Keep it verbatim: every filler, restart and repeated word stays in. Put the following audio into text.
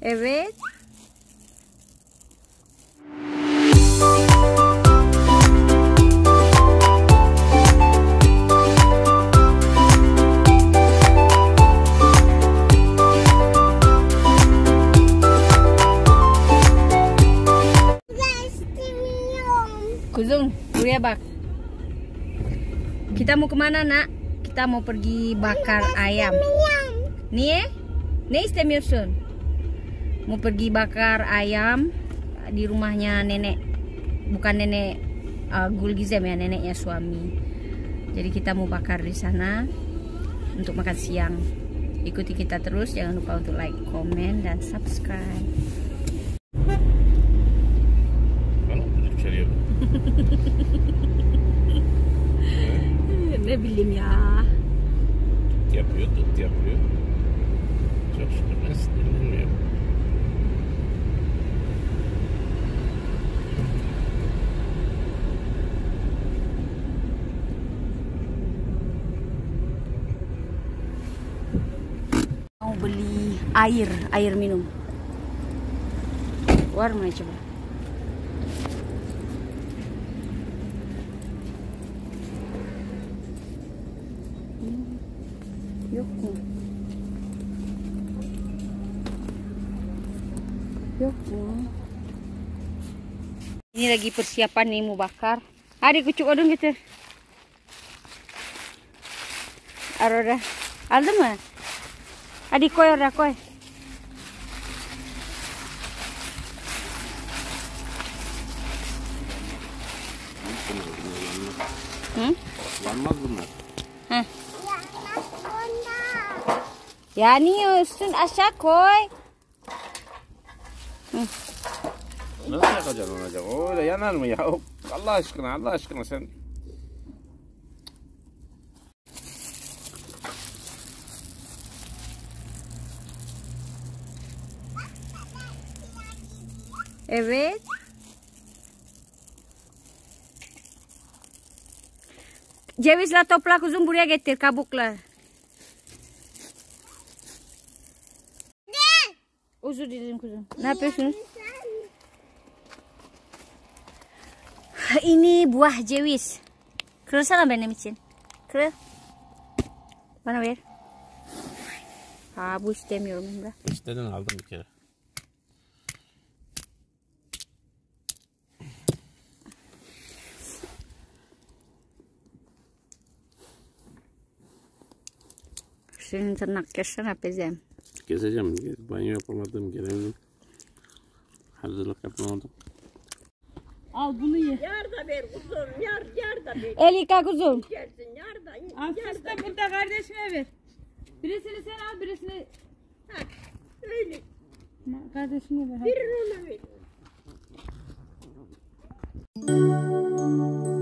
Evet. Kuzung, buraya bak. Kita mau kemana nak? Kita mau pergi bakar ayam. Nih, nih istemiyorsun. Mau pergi bakar ayam di rumahnya nenek, bukan nenek uh, Gulgizem ya, neneknya suami. Jadi kita mau bakar di sana untuk makan siang. Ikuti kita terus, jangan lupa untuk like, komen, dan subscribe. Ne bileyim ya. Yapıyor, tut yapıyor. Çok şükür ben sinirlenmiyorum. Mau beli air, air minum. War mana coba? Yok mu? Yok mu? Ini lagi persiapan nih mau bakar. Adik kucuk odong gitu. Aroda. Aldın mı? Hadi koy oraya koy. Hı? Yanmaz bunlar. Heh. Ya niye üstün aşağı koy. Hı. Nasıl yakacaksın olacak? O öyle yanar mı ya? Allah aşkına, Allah aşkına sen. Evet. Cevizle topla kuzum, buraya getir kabuklar. Özür dilerim kuzum. Ne yapıyorsunuz? Ini buah cewiz. Kırılsana benim için. Kırıl. Bana ver. Ha, bu istemiyorum Emre. İstedin, aldım bir kere. Senin tırnak kesene pezem. Gezeceğim. Banyo yapamadım, gelemedim. Hazırlık yapamadım. Al bunu ye. Yar da ver kuzum, yar, yar da ver. Elika kuzum. Yersin, yar da, Al yar fıstığı da. burada kardeşime ver. Birisini sen al, birisini Ha, öyle, kardeşine ver. bir ona ver.